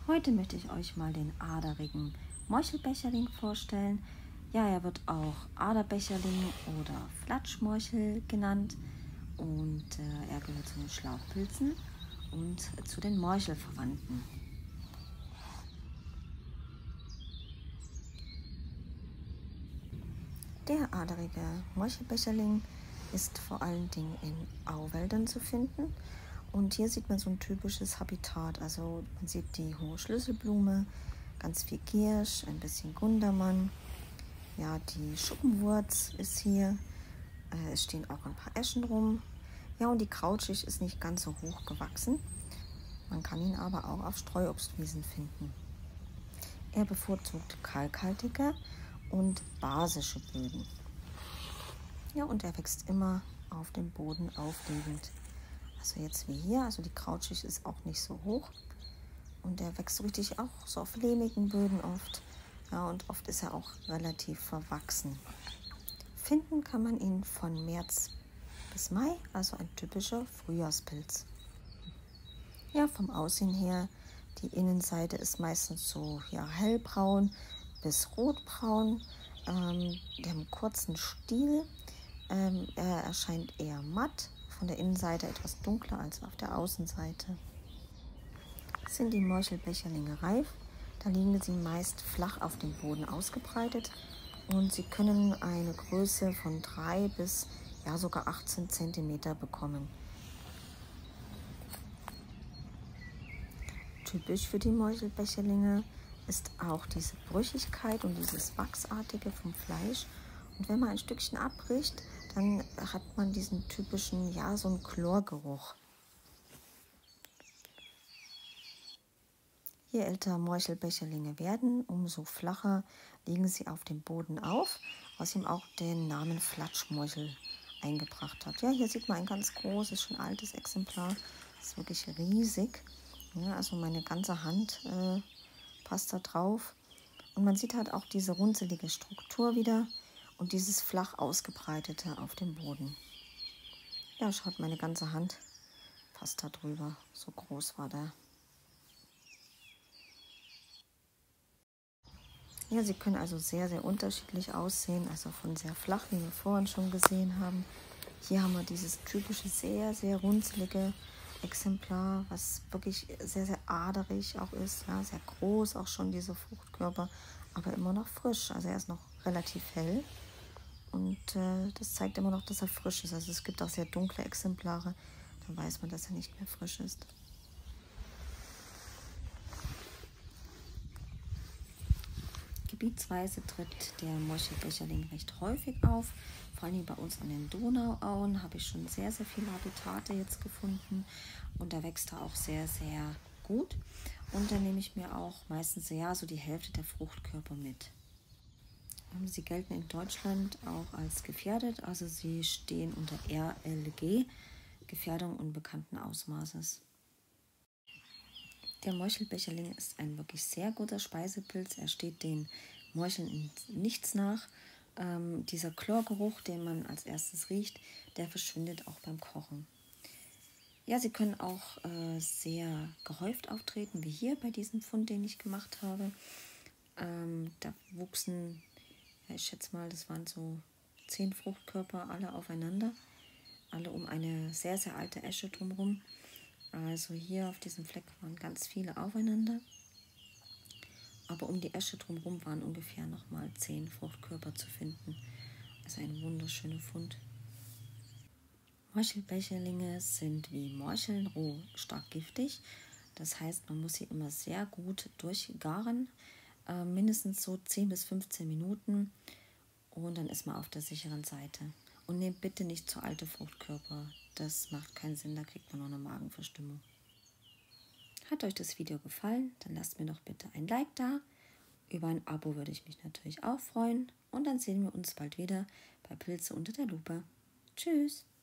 Heute möchte ich euch mal den aderigen Morchelbecherling vorstellen. Ja, er wird auch Aderbecherling oder Flatschmorchel genannt und er gehört zu den Schlauchpilzen und zu den Morchelverwandten. Der aderige Morchelbecherling ist vor allen Dingen in Auwäldern zu finden. Und hier sieht man so ein typisches Habitat. Also man sieht die hohe Schlüsselblume, ganz viel Giersch, ein bisschen Gundermann. Ja, die Schuppenwurz ist hier. Es stehen auch ein paar Eschen rum. Ja, und die Krautschicht ist nicht ganz so hoch gewachsen. Man kann ihn aber auch auf Streuobstwiesen finden. Er bevorzugt kalkhaltige und basische Böden. Ja, und er wächst immer auf dem Boden aufliegend. Also jetzt wie hier, also die Krautschicht ist auch nicht so hoch. Und er wächst richtig auch so auf lehmigen Böden oft. Ja, und oft ist er auch relativ verwachsen. Finden kann man ihn von März bis Mai, also ein typischer Frühjahrspilz. Ja, vom Aussehen her, die Innenseite ist meistens so ja, hellbraun bis rotbraun. Der hat einen kurzen Stiel. Er erscheint eher matt, von der Innenseite etwas dunkler als auf der Außenseite. Sind die Morchelbecherlinge reif, da liegen sie meist flach auf dem Boden ausgebreitet und sie können eine Größe von 3 bis ja, sogar 18 cm bekommen. Typisch für die Morchelbecherlinge ist auch diese Brüchigkeit und dieses Wachsartige vom Fleisch. Und wenn man ein Stückchen abbricht, dann hat man diesen typischen, ja, so einen Chlorgeruch. Je älter Morchelbecherlinge werden, umso flacher liegen sie auf dem Boden auf, was ihm auch den Namen Flatschmorchel eingebracht hat. Ja, hier sieht man ein ganz großes, schon altes Exemplar. Das ist wirklich riesig. Ja, also meine ganze Hand passt da drauf. Und man sieht halt auch diese runzelige Struktur wieder und dieses flach ausgebreitete auf dem Boden. Ja, schaut, meine ganze Hand passt da drüber. So groß war der. Ja, sie können also sehr, sehr unterschiedlich aussehen, also von sehr flach, wie wir vorhin schon gesehen haben. Hier haben wir dieses typische, sehr, sehr runzelige Exemplar, was wirklich sehr, sehr aderig auch ist. Ja, sehr groß auch schon, diese Fruchtkörper, aber immer noch frisch. Also er ist noch relativ hell und das zeigt immer noch, dass er frisch ist. Also es gibt auch sehr dunkle Exemplare, da weiß man, dass er nicht mehr frisch ist. Gebietsweise tritt der Morchelbecherling recht häufig auf. Vor allem bei uns an den Donauauen habe ich schon sehr, sehr viele Habitate jetzt gefunden. Und da wächst er auch sehr, sehr gut. Und da nehme ich mir auch meistens ja, so die Hälfte der Fruchtkörper mit. Sie gelten in Deutschland auch als gefährdet. Also sie stehen unter RLG, Gefährdung unbekannten Ausmaßes. Der Morchelbecherling ist ein wirklich sehr guter Speisepilz. Er steht den Morcheln in nichts nach. Dieser Chlorgeruch, den man als erstes riecht, der verschwindet auch beim Kochen. Ja, sie können auch sehr gehäuft auftreten, wie hier bei diesem Fund, den ich gemacht habe. Da wuchsen, ja, ich schätze mal, das waren so 10 Fruchtkörper, alle aufeinander. Alle um eine sehr, sehr alte Esche drumherum. Also hier auf diesem Fleck waren ganz viele aufeinander, aber um die Esche drumherum waren ungefähr nochmal 10 Fruchtkörper zu finden. Also ein wunderschöner Fund. Morchelbecherlinge sind wie Morcheln roh stark giftig. Das heißt, man muss sie immer sehr gut durchgaren, mindestens so 10 bis 15 Minuten und dann ist man auf der sicheren Seite. Und nehmt bitte nicht zu alte Fruchtkörper, das macht keinen Sinn, da kriegt man noch eine Magenverstimmung. Hat euch das Video gefallen, dann lasst mir doch bitte ein Like da. Über ein Abo würde ich mich natürlich auch freuen. Und dann sehen wir uns bald wieder bei Pilze unter der Lupe. Tschüss!